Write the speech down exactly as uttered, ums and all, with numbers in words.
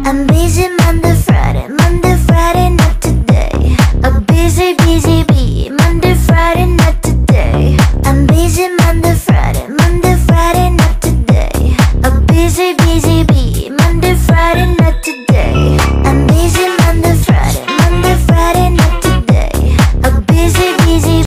I'm busy Monday, Friday, Monday, Friday, not today. A busy, busy bee, Monday, Friday, not today. I'm busy Monday, Friday, Monday, Friday, not today. A busy, busy bee.